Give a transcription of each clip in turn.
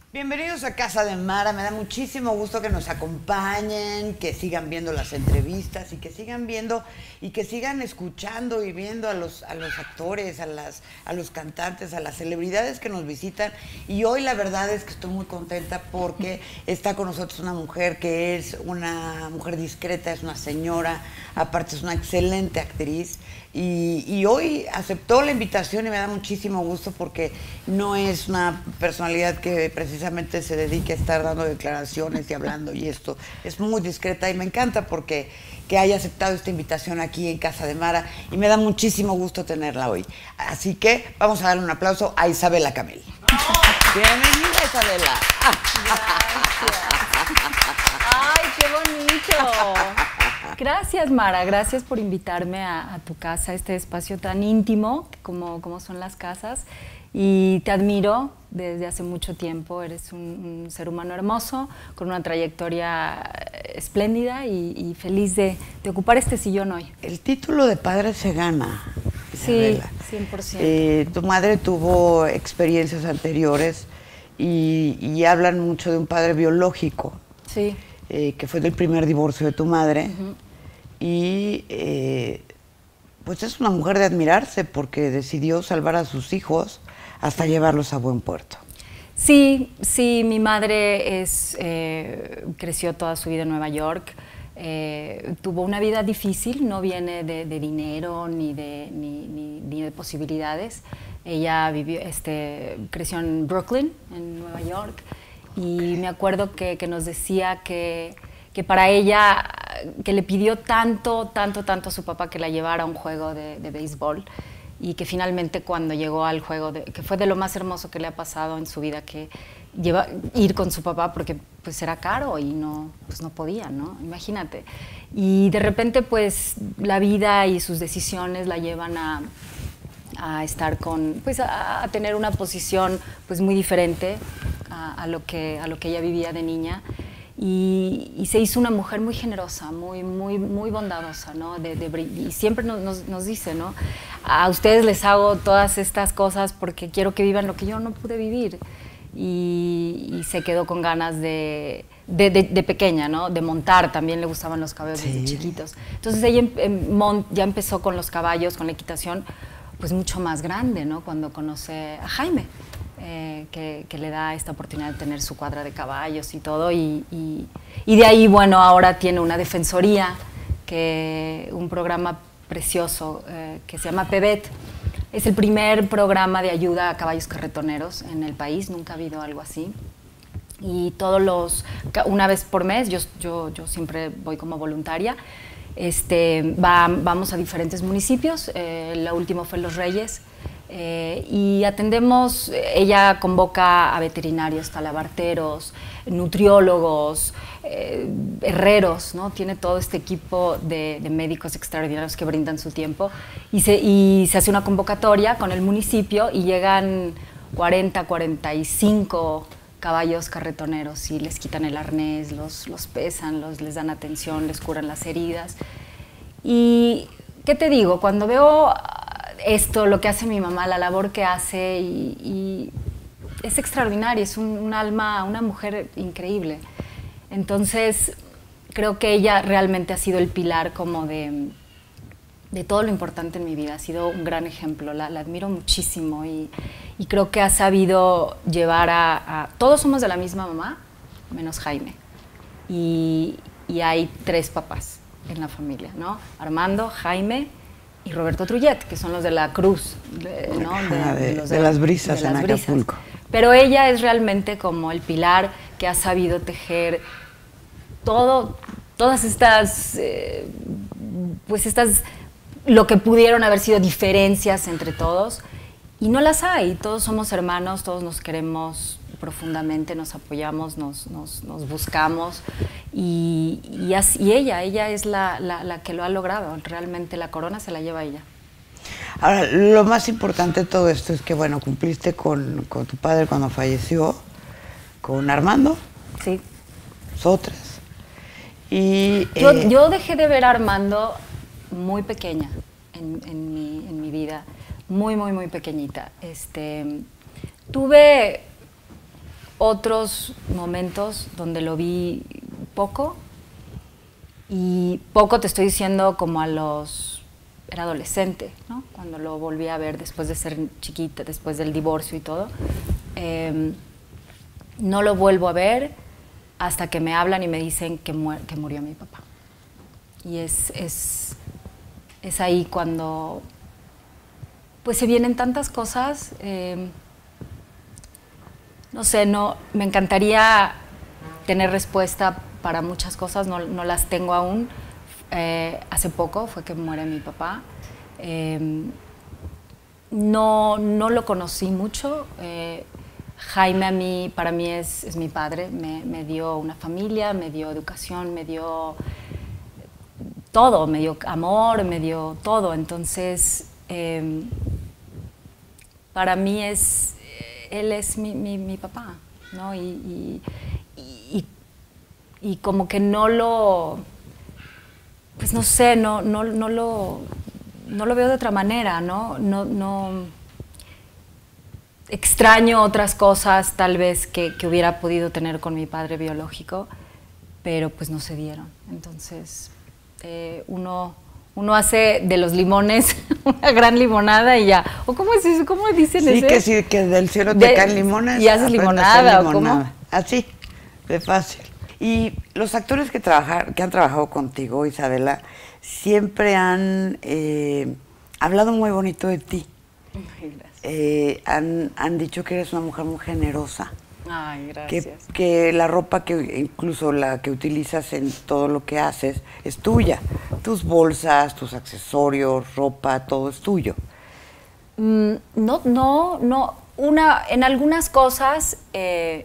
Bienvenidos a Casa de Mara, me da muchísimo gusto que nos acompañen, que sigan viendo las entrevistas y que sigan viendo y que sigan escuchando y viendo a los actores, a los cantantes, a las celebridades que nos visitan. Y hoy la verdad es que estoy muy contenta porque está con nosotros una mujer que es una mujer discreta, es una señora, aparte es una excelente actriz. Y hoy aceptó la invitación y me da muchísimo gusto porque no es una personalidad que precisamente se dedique a estar dando declaraciones y hablando y esto. Es muy discreta y me encanta porque que haya aceptado esta invitación aquí en Casa de Mara y me da muchísimo gusto tenerla hoy. Así que vamos a darle un aplauso a Isabela Camil. ¡Oh! Bienvenida, Isabela. Gracias. ¡Ay, qué bonito! Gracias, Mara, gracias por invitarme a tu casa, a este espacio tan íntimo como son las casas. Y te admiro desde hace mucho tiempo, eres un ser humano hermoso, con una trayectoria espléndida y feliz de ocupar este sillón hoy. El título de padre se gana, Isabela. Sí, 100%. Tu madre tuvo experiencias anteriores y hablan mucho de un padre biológico. Sí. Que fue del primer divorcio de tu madre. Y pues es una mujer de admirarse porque decidió salvar a sus hijos hasta llevarlos a buen puerto. Sí, mi madre creció toda su vida en Nueva York. Tuvo una vida difícil, no viene de dinero ni de posibilidades. Ella creció en Brooklyn, en Nueva York, y me acuerdo que nos decía que para ella, que le pidió tanto a su papá que la llevara a un juego de béisbol, y que finalmente cuando llegó al juego, que fue de lo más hermoso que le ha pasado en su vida, que ir con su papá porque pues era caro y pues no podía, ¿no? Imagínate. Y de repente pues la vida y sus decisiones la llevan a estar pues a tener una posición pues muy diferente a lo que ella vivía de niña. Y se hizo una mujer muy generosa, muy bondadosa, ¿no? Y siempre nos dice, ¿no? A ustedes les hago todas estas cosas porque quiero que vivan lo que yo no pude vivir. Y se quedó con ganas de pequeña, ¿no? De montar, también le gustaban los caballos desde chiquitos. Entonces ella ya empezó con los caballos, con la equitación, pues mucho más grande, ¿no? Cuando conoce a Jaime. Que le da esta oportunidad de tener su cuadra de caballos y todo, y de ahí, bueno, ahora tiene una defensoría, un programa precioso que se llama PEBET. Es el primer programa de ayuda a caballos carretoneros en el país, nunca ha habido algo así. Y una vez por mes, yo siempre voy como voluntaria, vamos a diferentes municipios, la última fue Los Reyes, y atendemos, ella convoca a veterinarios, talabarteros, nutriólogos, herreros, ¿no? Tiene todo este equipo de médicos extraordinarios que brindan su tiempo y se hace una convocatoria con el municipio y llegan 45 caballos carretoneros y les quitan el arnés, los pesan, les dan atención, les curan las heridas. Y, ¿qué te digo? Cuando veo esto, lo que hace mi mamá, la labor que hace, y es extraordinario, es un alma, una mujer increíble. Entonces, creo que ella realmente ha sido el pilar como de todo lo importante en mi vida, ha sido un gran ejemplo, la admiro muchísimo y creo que ha sabido llevar todos somos de la misma mamá, menos Jaime, y hay 3 papás en la familia, ¿no? Armando, Jaime y Roberto Trullet, que son los de la Cruz, ¿no? de las brisas en Acapulco. Pero ella es realmente como el pilar que ha sabido tejer todas estas, lo que pudieron haber sido diferencias entre todos, y no las hay. Todos somos hermanos, todos nos queremos profundamente, nos apoyamos, nos buscamos, y ella es la que lo ha logrado. Realmente la corona se la lleva ella. Ahora, lo más importante de todo esto es que, bueno, cumpliste con tu padre cuando falleció, con Armando. Sí. Nosotras. Y, yo dejé de ver a Armando muy pequeña en mi vida, muy pequeñita. Tuve otros momentos donde lo vi poco, y poco te estoy diciendo como era adolescente, ¿no? Cuando lo volví a ver después de ser chiquita, después del divorcio y todo. No lo vuelvo a ver hasta que me hablan y me dicen que murió mi papá. Y es ahí cuando pues se vienen tantas cosas. No sé, me encantaría tener respuesta para muchas cosas, no las tengo aún. Hace poco fue que muere mi papá. No lo conocí mucho. Jaime para mí es mi padre. Me dio una familia, me dio educación, me dio todo, me dio amor, me dio todo. Entonces, para mí él es mi papá, ¿no? Y como que no lo, pues no sé, no lo veo de otra manera, ¿no? No extraño otras cosas tal vez que hubiera podido tener con mi padre biológico, pero pues no se dieron. Entonces, uno hace de los limones una gran limonada y ya. ¿O cómo es eso? ¿Cómo dicen eso? Sí, que del cielo te caen limones. Y haces limonada, ¿o cómo? Así, de fácil. Y los actores que han trabajado contigo, Isabela, siempre han hablado muy bonito de ti. Ay, gracias. Han dicho que eres una mujer muy generosa. Ay, gracias. Que la ropa, incluso la que utilizas en todo lo que haces, es tuya. Tus bolsas, tus accesorios, ropa, todo es tuyo. No. En algunas cosas he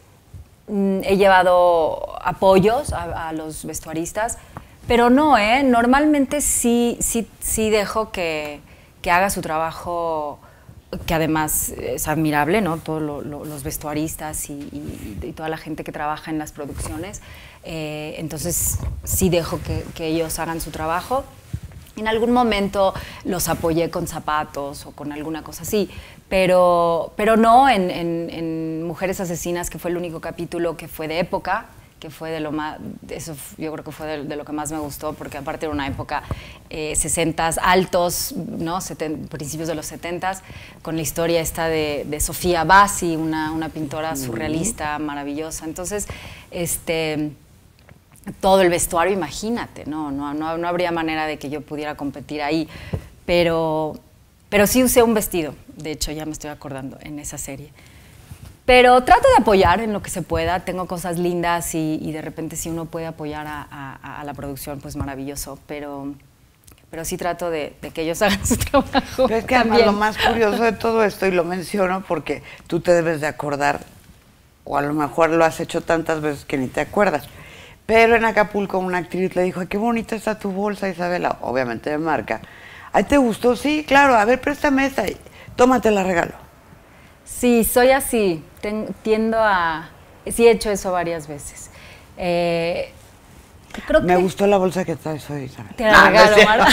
llevado apoyos a los vestuaristas, pero no, normalmente sí dejo que haga su trabajo, que además es admirable, ¿no? Todos los vestuaristas y toda la gente que trabaja en las producciones. Entonces sí dejo que ellos hagan su trabajo. En algún momento los apoyé con zapatos o con alguna cosa así, pero no en Mujeres Asesinas, que fue el único capítulo que fue de época, que fue de lo más, eso yo creo que fue de lo que más me gustó, porque aparte era una época 60s, altos, ¿no? Principios de los 70s, con la historia esta de Sofía Bassi, una pintora surrealista maravillosa. Entonces, todo el vestuario, imagínate, no habría manera de que yo pudiera competir ahí, pero sí usé un vestido, de hecho ya me estoy acordando, en esa serie. Pero trato de apoyar en lo que se pueda, tengo cosas lindas y de repente si uno puede apoyar a la producción, pues maravilloso, pero sí trato de que ellos hagan su trabajo. Pero es que además lo más curioso de todo esto, y lo menciono porque tú te debes de acordar, o a lo mejor lo has hecho tantas veces que ni te acuerdas, pero en Acapulco una actriz le dijo, ay, qué bonita está tu bolsa, Isabela, obviamente de marca. ¿Ay, te gustó? Sí, claro, a ver, préstame esta, tómate la regalo. Sí, soy así, tiendo a... Sí he hecho eso varias veces. Me gustó la bolsa que traes hoy, Isabel. Te la regalo, Mara.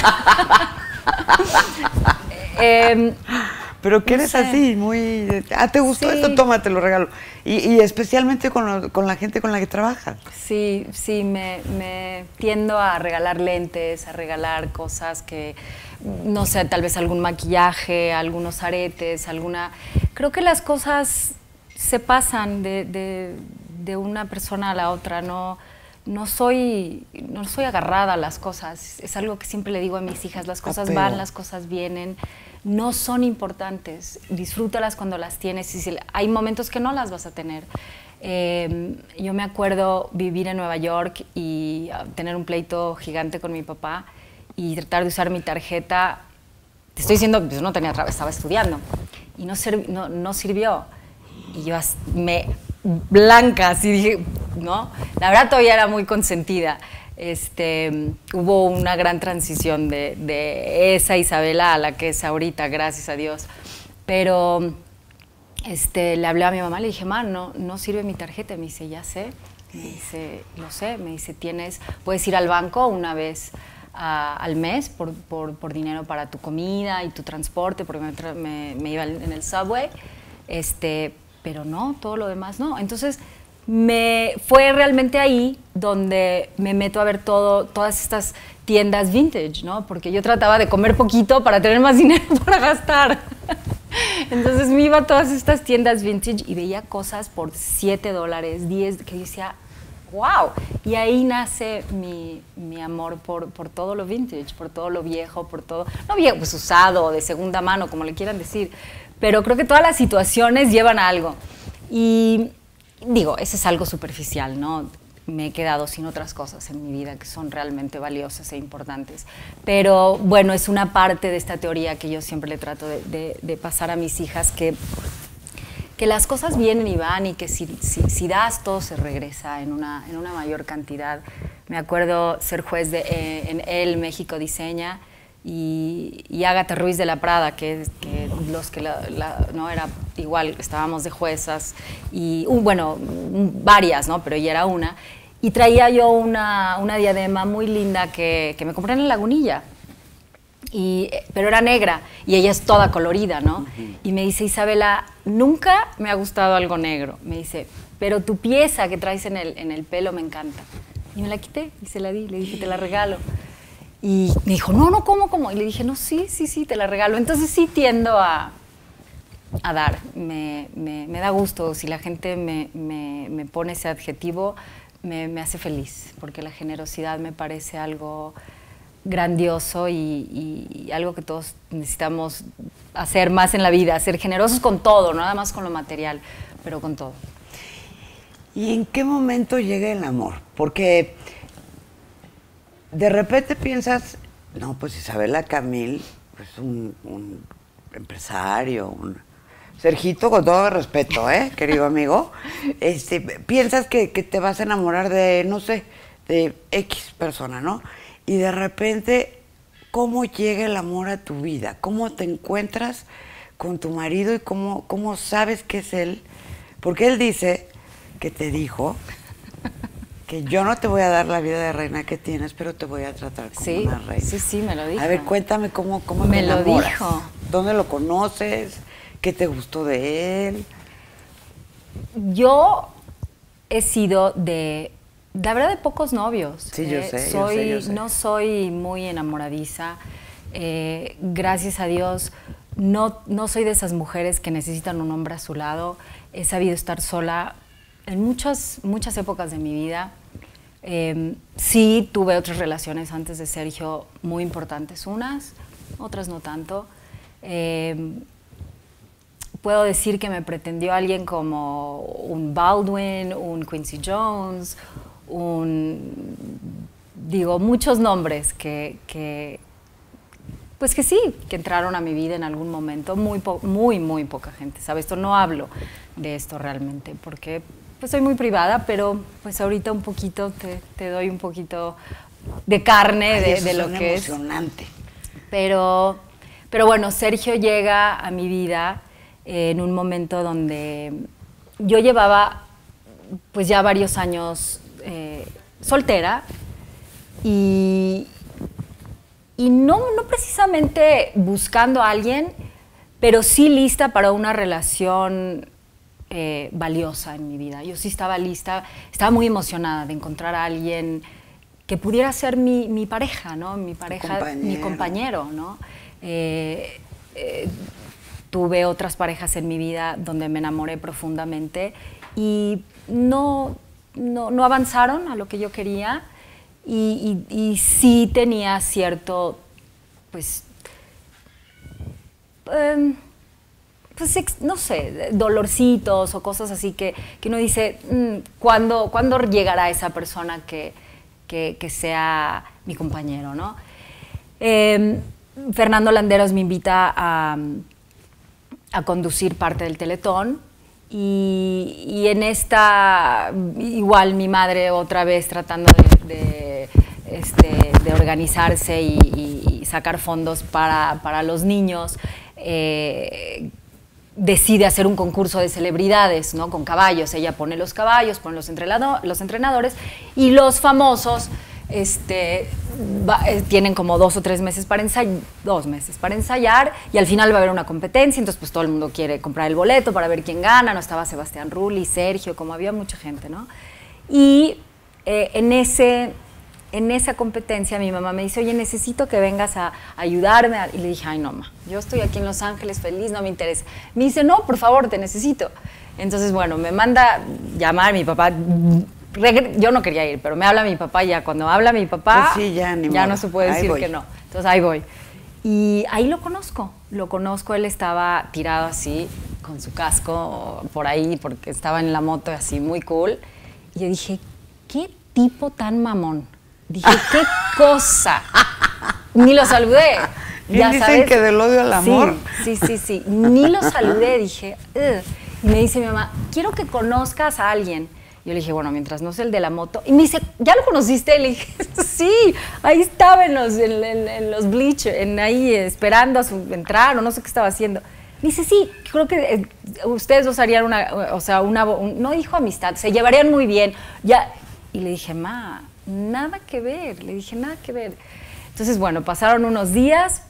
Pero que eres así, muy... ¿te gustó esto? Tómate, lo regalo. Y especialmente con la gente con la que trabajas. Sí, me tiendo a regalar lentes, a regalar cosas que... No sé, tal vez algún maquillaje, algunos aretes, Creo que las cosas se pasan de una persona a la otra, no soy agarrada a las cosas. Es algo que siempre le digo a mis hijas, las cosas van, las cosas vienen, no son importantes, disfrútalas cuando las tienes y hay momentos que no las vas a tener. Yo me acuerdo vivir en Nueva York y tener un pleito gigante con mi papá y tratar de usar mi tarjeta. Te estoy diciendo, pues no tenía estaba estudiando y no sirvió. Y yo blanca, así dije, ¿no? La verdad todavía era muy consentida. Hubo una gran transición de esa Isabela a la que es ahorita, gracias a Dios. Pero le hablé a mi mamá, le dije, ma, no sirve mi tarjeta. Me dice, ya sé. Me dice, lo sé. Me dice, puedes ir al banco una vez al mes por dinero para tu comida y tu transporte, porque me iba en el subway, pero no, todo lo demás no. Entonces, fue realmente ahí donde me meto a ver todas estas tiendas vintage, ¿no? Porque yo trataba de comer poquito para tener más dinero para gastar. Entonces me iba a todas estas tiendas vintage y veía cosas por $7, 10, que yo decía, wow. Y ahí nace mi amor por todo lo vintage, por todo lo viejo, por todo, no viejo, pues usado, de segunda mano, como le quieran decir. Pero creo que todas las situaciones llevan a algo. Y digo, eso es algo superficial, ¿no? Me he quedado sin otras cosas en mi vida que son realmente valiosas e importantes. Pero bueno, es una parte de esta teoría que yo siempre le trato de pasar a mis hijas, que las cosas vienen y van y que si das, todo se regresa en una mayor cantidad. Me acuerdo ser juez en El México Diseña y Ágata Ruiz de la Prada, que no era igual, estábamos de juezas, y bueno, varias, ¿no? Pero ella era una. Y traía yo una diadema muy linda que me compré en la Lagunilla, pero era negra y ella es toda colorida, ¿no? Y me dice, Isabela, nunca me ha gustado algo negro. Me dice, pero tu pieza que traes en el pelo me encanta. Y me la quité y se la di, le dije, te la regalo. Y me dijo, no, ¿cómo? Y le dije, no, sí, te la regalo. Entonces sí tiendo a dar, me da gusto. Si la gente me pone ese adjetivo, me hace feliz, porque la generosidad me parece algo grandioso y algo que todos necesitamos hacer más en la vida, ser generosos con todo, no nada más con lo material, pero con todo. ¿Y en qué momento llega el amor? Porque de repente piensas, no, pues Isabela Camil, pues un empresario, Sergito, con todo respeto, querido amigo, piensas que te vas a enamorar de, no sé, de X persona, ¿no? Y de repente, ¿cómo llega el amor a tu vida? ¿Cómo te encuentras con tu marido y cómo sabes que es él? Porque él dice que te dijo que yo no te voy a dar la vida de reina que tienes, pero te voy a tratar como una reina. Sí, me lo dijo. A ver, cuéntame cómo me te lo enamoras. Dijo. ¿Dónde lo conoces? ¿Qué te gustó de él? Yo he sido la verdad, de pocos novios. Sí, yo sé. No soy muy enamoradiza. Gracias a Dios, no soy de esas mujeres que necesitan un hombre a su lado. He sabido estar sola en muchas épocas de mi vida. Sí, tuve otras relaciones antes de Sergio muy importantes, otras no tanto. Puedo decir que me pretendió alguien como un Baldwin, un Quincy Jones, muchos nombres que entraron a mi vida en algún momento, muy poca gente, ¿sabes? Esto no hablo de esto realmente, porque pues soy muy privada, pero pues ahorita un poquito te doy un poquito de carne de lo que es. Emocionante. Pero bueno, Sergio llega a mi vida en un momento donde yo llevaba pues ya varios años soltera y no precisamente buscando a alguien, pero sí lista para una relación valiosa en mi vida. Yo sí estaba lista, estaba muy emocionada de encontrar a alguien que pudiera ser mi pareja, ¿no? Mi compañero, ¿no? Tuve otras parejas en mi vida donde me enamoré profundamente y no avanzaron a lo que yo quería y sí tenía cierto, no sé, dolorcitos o cosas así que uno dice, ¿cuándo llegará esa persona que sea mi compañero, ¿no? Fernando Landeros me invita a conducir parte del Teletón y en esta, igual mi madre otra vez tratando de organizarse y sacar fondos para los niños, decide hacer un concurso de celebridades, ¿no? Con caballos. Ella pone los caballos, pone los entrenadores y los famosos tienen como 2 o 3 meses para ensayar, 2 meses para ensayar, y al final va a haber una competencia, entonces pues todo el mundo quiere comprar el boleto para ver quién gana, no estaba Sebastián Rulli, Sergio, como había mucha gente, ¿no? Y en esa competencia mi mamá me dice, oye, necesito que vengas a ayudarme, y le dije, ay no, ma, yo estoy aquí en Los Ángeles feliz, no me interesa. Me dice, no, por favor, te necesito. Entonces, bueno, me manda llamar mi papá. Yo no quería ir, pero me habla mi papá, y ya cuando habla mi papá, pues sí, ya no se puede decir que no. Entonces ahí voy. Y ahí lo conozco, él estaba tirado así, con su casco por ahí, porque estaba en la moto así, muy cool. Y yo dije, qué tipo tan mamón. Dije, qué cosa. Ni lo saludé. Ya dicen ¿sabes? Que del odio al amor. Sí. Ni lo saludé, dije, ugh. Y me dice mi mamá, quiero que conozcas a alguien. Yo le dije, bueno, mientras no sea el de la moto. Y me dice, ¿ya lo conociste? Le dije, sí, ahí estaba en los bleachers, ahí esperando a entrar, o no sé qué estaba haciendo. Me dice, sí, creo que ustedes dos harían no dijo amistad, se llevarían muy bien. Ya. Y le dije, ma, nada que ver. Le dije, nada que ver. Entonces, bueno, pasaron unos días.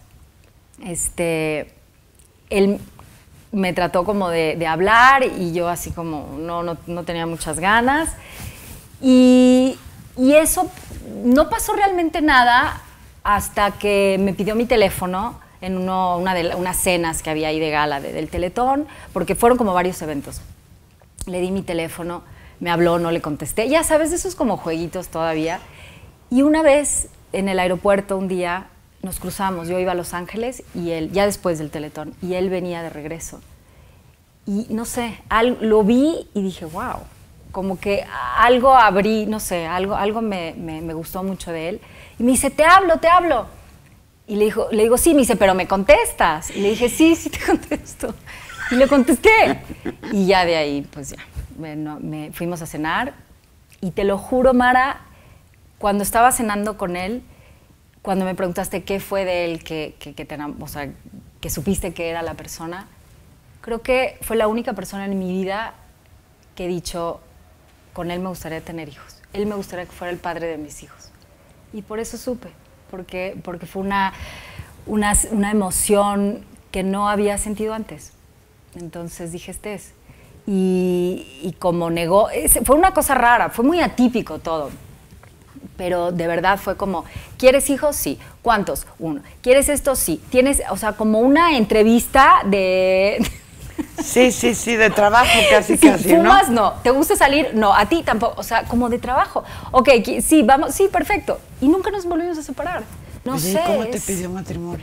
Él me trató como de hablar, y yo así como no tenía muchas ganas. Y eso, no pasó realmente nada hasta que me pidió mi teléfono en una de unas cenas que había ahí de gala del Teletón, porque fueron como varios eventos. Le di mi teléfono, me habló, no le contesté. Ya sabes, esos como jueguitos todavía. Y una vez en el aeropuerto, un día, nos cruzamos. Yo iba a Los Ángeles y él, ya después del Teletón, y él venía de regreso. Y no sé, lo vi y dije, wow, como que algo abrí, no sé, algo me gustó mucho de él. Y me dice, te hablo. Y le digo, sí, me dice, pero ¿me contestas? Y le dije, sí, te contesto. Y le contesté. Y ya de ahí, pues ya, fuimos a cenar. Y te lo juro, Mara, cuando estaba cenando con él, cuando me preguntaste qué fue de él que supiste que era la persona, creo que fue la única persona en mi vida que he dicho, con él me gustaría tener hijos. Él me gustaría que fuera el padre de mis hijos. Y por eso supe, porque fue una emoción que no había sentido antes. Entonces dije, este es. Y como negó, fue una cosa rara, fue muy atípico todo. Pero de verdad fue como, ¿quieres hijos? Sí. ¿Cuántos? 1. ¿Quieres esto? Sí. Tienes, como una entrevista de... Sí, de trabajo casi, ¿fumas? ¿No? ¿Te gusta salir? No. ¿A ti tampoco? Como de trabajo. Ok, sí, vamos, sí, perfecto. Y nunca nos volvimos a separar. No sé. ¿Y cómo te pidió matrimonio?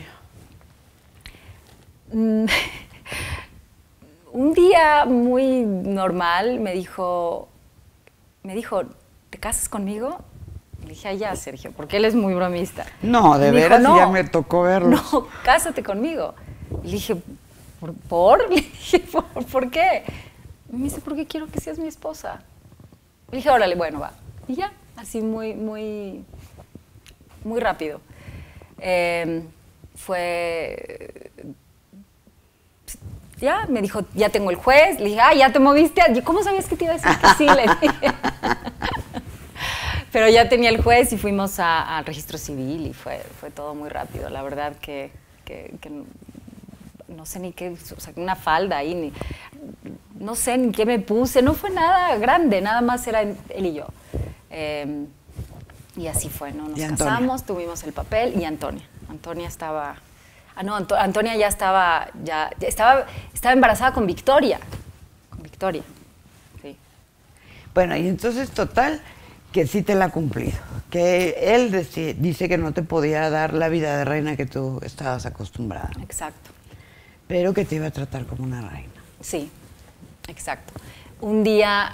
Un día muy normal me dijo, ¿te casas conmigo? Le dije, ay, ya, Sergio, porque él es muy bromista. No, de veras, dijo, no, ya me tocó verlo. No, cásate conmigo. Y le dije, ¿por? Le dije, ¿por qué? Y me dice, porque quiero que seas mi esposa. Le dije, órale, bueno, va. Y ya, así muy rápido. Ya, me dijo, ya tengo el juez. Le dije, ya te moviste. ¿Cómo sabías que te iba a decir que sí? Le dije. Pero ya tenía el juez y fuimos al registro civil y fue todo muy rápido. La verdad que no sé ni qué, una falda ahí, no sé ni qué me puse. No fue nada grande, nada más era él y yo. Y así fue, ¿no? Nos casamos, tuvimos el papel, y Antonia estaba... Antonia ya estaba embarazada con Victoria. Sí. Bueno, y entonces, total, que sí te la ha cumplido. Que él dice que no te podía dar la vida de reina que tú estabas acostumbrada. Exacto. Pero que te iba a tratar como una reina. Sí, exacto. Un día,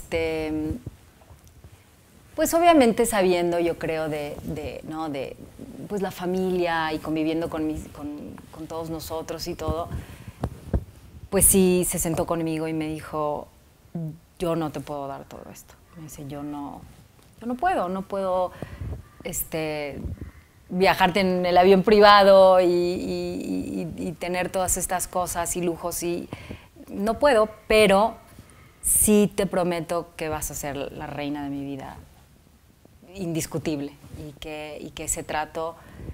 pues obviamente sabiendo, yo creo, pues la familia y conviviendo con todos nosotros y todo, pues sí se sentó conmigo y me dijo, yo no te puedo dar todo esto. Me dice, yo no puedo viajarte en el avión privado y tener todas estas cosas y lujos, y no puedo, pero sí te prometo que vas a ser la reina de mi vida. indiscutible y que ese trato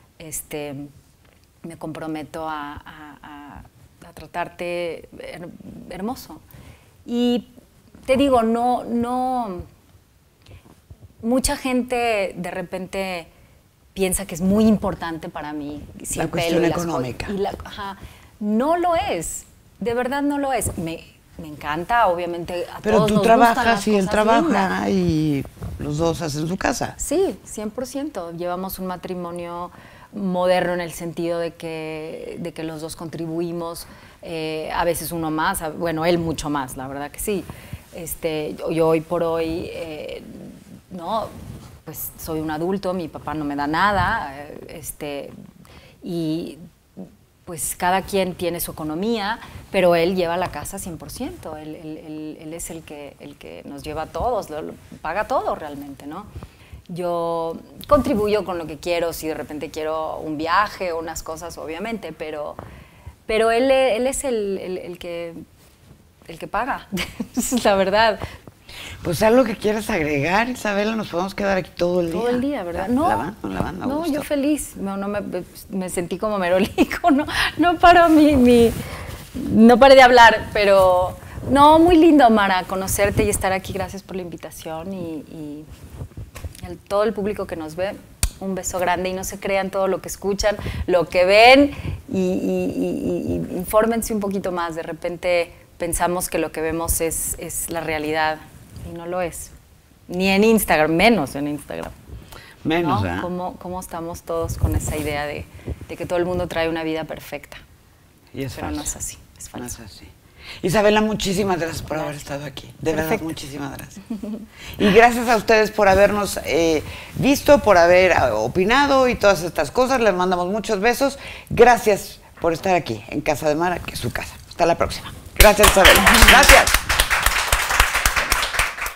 me comprometo a tratarte hermoso. Y te digo, no mucha gente de repente piensa que es muy importante para mí si la cuestión económica. No lo es, de verdad no lo es. Me encanta, obviamente, a pero todos tú nos trabajas y él trabaja lindas. Y los dos hacen su casa. Sí, 100%. Llevamos un matrimonio moderno en el sentido de que los dos contribuimos, a veces uno más, bueno, él mucho más, la verdad que sí. Yo hoy por hoy, no, pues soy un adulto, mi papá no me da nada, y pues cada quien tiene su economía, pero él lleva la casa 100%, él es el que nos lleva a todos, lo paga todo realmente, ¿no? Yo contribuyo con lo que quiero, si de repente quiero un viaje o unas cosas, obviamente, pero él es el que paga, la verdad. Pues algo que quieras agregar, Isabela, nos podemos quedar aquí todo el día. Todo el día, ¿verdad? No, yo feliz. No, me sentí como merolico, no paré de hablar, pero no, muy lindo, Mara, conocerte y estar aquí. Gracias por la invitación y todo el público que nos ve, un beso grande y no se crean todo lo que escuchan, lo que ven y infórmense un poquito más. De repente pensamos que lo que vemos es la realidad y no lo es. Ni en Instagram, menos en Instagram. Menos, ¿no? ¿eh? ¿Cómo estamos todos con esa idea de que todo el mundo trae una vida perfecta? Y es Pero falso. no es así, es falso. No es así. Isabela, muchísimas gracias por haber estado aquí. De verdad, muchísimas gracias. Y gracias a ustedes por habernos visto, por haber opinado y todas estas cosas. Les mandamos muchos besos. Gracias por estar aquí en Casa de Mara, que es su casa. Hasta la próxima. Gracias, Isabela. Gracias.